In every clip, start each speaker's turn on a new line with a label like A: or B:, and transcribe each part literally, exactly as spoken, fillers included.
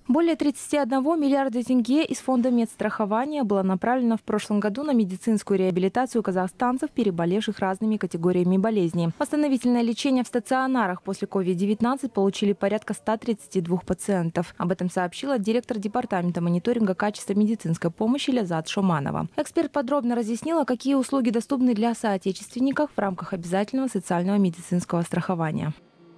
A: Более тридцати одного миллиарда тенге из фонда медстрахования было направлено в прошлом году на медицинскую реабилитацию казахстанцев, переболевших разными категориями болезней. Восстановительное лечение в стационарах после ковид девятнадцать получили порядка ста тридцати двух пациентов. Об этом сообщила директор департамента мониторинга качества медицинской помощи Лязат Шоманова. Эксперт подробно разъяснила, какие услуги доступны для соотечественников в рамках обязательного социального медицинского страхования.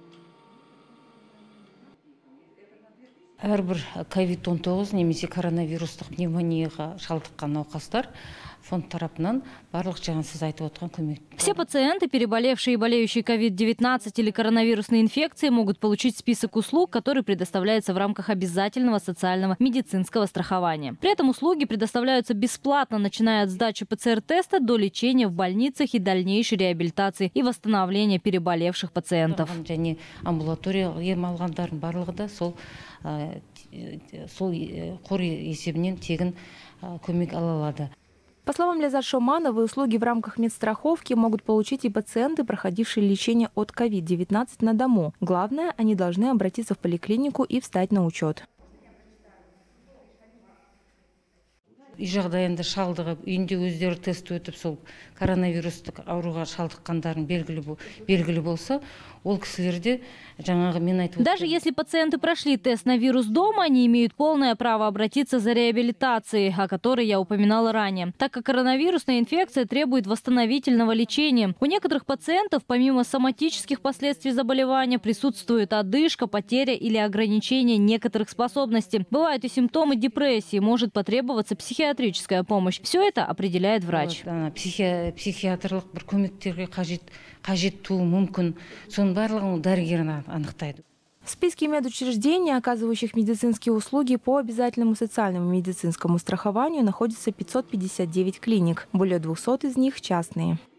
B: Әрбір ковид он тоғыз немесе коронавирустық пневмонияға шалдыққан науқастар фонд тарапынан барлық жаңа сіз айтып отырған көмек.
C: Все пациенты, переболевшие и болеющие ковид девятнадцать или коронавирусной инфекцией, могут получить список услуг, который предоставляется в рамках обязательного социального медицинского страхования. При этом услуги предоставляются бесплатно, начиная от сдачи ПЦР-теста до лечения в больницах и дальнейшей реабилитации и восстановления переболевших пациентов. По словам Лязат Шомановой, услуги в рамках медстраховки могут получить и пациенты, проходившие лечение от ковид девятнадцать на дому. Главное, они должны обратиться в поликлинику и встать на учет.
B: Үй жағдайында шалдығып, үйінде өздері тест өтіп, сол коронавирустық ауруға шалдыққандарын белгілі болса, ол кісілерде жаңағы мен айтып.
C: Даже если пациенты прошли тест на вирус дома, они имеют полное право обратиться за реабилитацией, о которой я упоминала ранее, так как коронавирусная инфекция требует восстановительного лечения. У некоторых пациентов, помимо соматических последствий заболевания, присутствует одышка, потеря или ограничение некоторых способностей. Бывают и симптомы депрессии, может потребоваться психиатрическая помощь. Все это определяет врач.
B: Психиатрлық бір көмектерге қажет туу мүмкін. Соның барлығын дәрігер анықтайды.
A: В списке медучреждений, оказывающих медицинские услуги по обязательному социальному медицинскому страхованию, находится пятьсот пятьдесят девять клиник. Более двухсот из них частные.